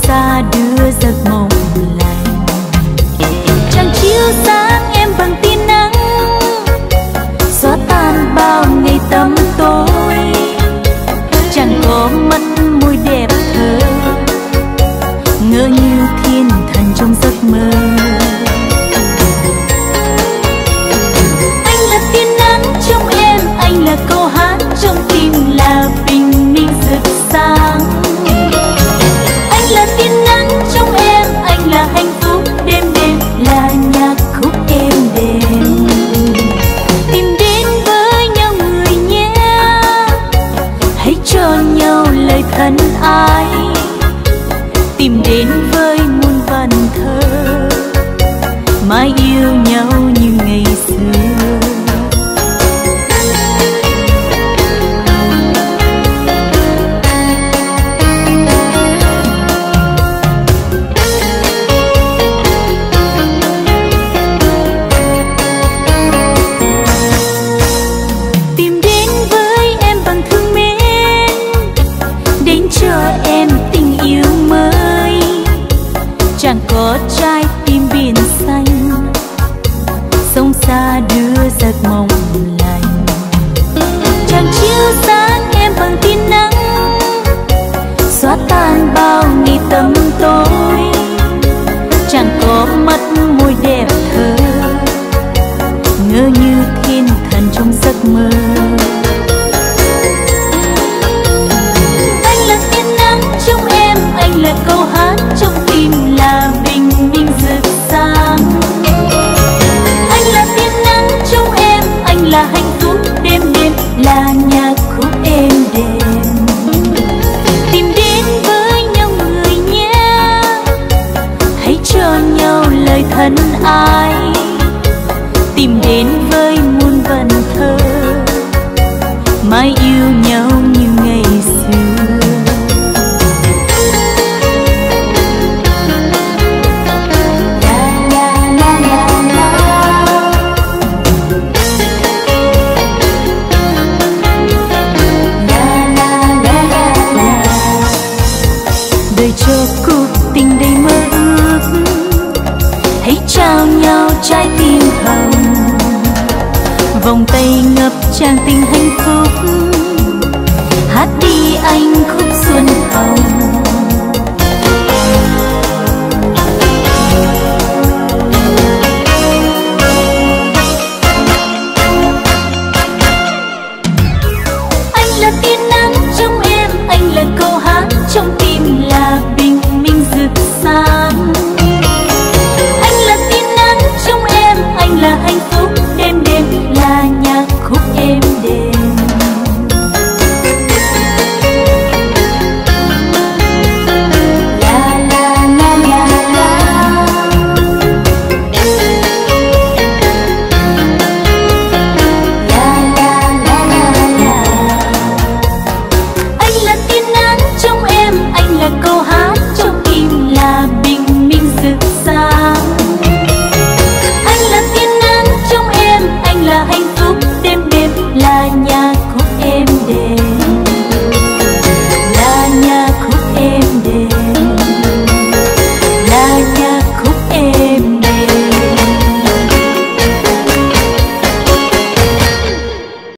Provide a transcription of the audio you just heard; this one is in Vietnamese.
xa đưa giấc mộng lành. Trăng chiếu sáng em bằng tia nắng, xóa tan bao ngày tăm tối. Chẳng có mắt môi đẹp thơ, ngỡ như thiên thần trong giấc mơ. Anh là tia nắng trong em, anh là câu hát trong tim, là bình minh rực sáng. Anh là tia nắng trong em, anh là hạnh phúc đêm đêm, là nhạc khúc êm đềm. Tìm đến với nhau người nhé, hãy cho nhau lời thân ái. Tìm đến với muôn vần thơ, mãi yêu nhau như ngày xưa. Tìm đến với em bằng thương mến, đến cho em tình yêu mới. Chẳng có trái tim biển xanh, sông xa đưa giấc mộng lành. Chẳng chiếu sáng em bằng tia nắng, xóa tan bao ngày tăm tối. Chẳng có mắt môi đẹp thơ, ngỡ như thiên thần trong giấc mơ. Anh là tia nắng trong em, anh là câu hát trong tim, là bình minh rực sáng. Anh là tia nắng trong em, anh là hạnh phúc đêm đêm, là nhạc khúc êm đềm. Tìm đến với nhau người nhé, hãy cho nhau lời thân ái. Tìm đến với muôn vần thơ, mãi yêu nhau như ngày xưa. Đời cho cuộc tình đầy mơ ước, hãy trao nhau trái tim hồng. Vòng tay ngập tràn tình hạnh phúc, hát đi anh khúc xuân hồng. Anh là tia nắng trong em, anh là câu hát trong tim, là bình minh rực sáng. Anh là tia nắng trong em, anh là hạnh phúc đêm đêm, là nhạc khúc êm đềm. La la la la la. La la la la la. Anh là tia nắng trong em, anh là câu hát trong tim, là bình minh rực sáng. Anh là tia nắng trong em, anh là hạnh phúc đêm đêm, là nhạc